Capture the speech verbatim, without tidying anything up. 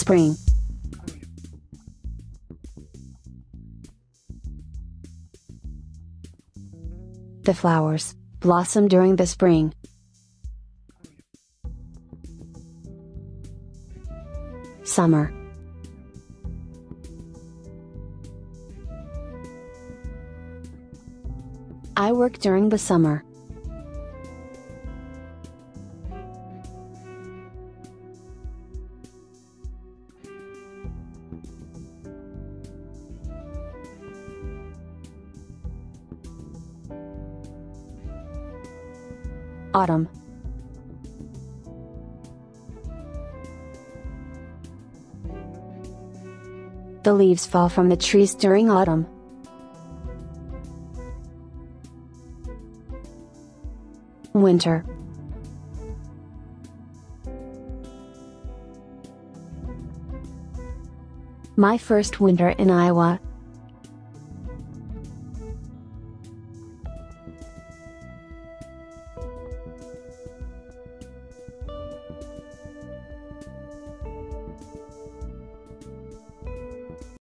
spring. The flowers blossom during the spring. Summer. I work during the summer. Autumn. The leaves fall from the trees during autumn. Winter. My first winter in Iowa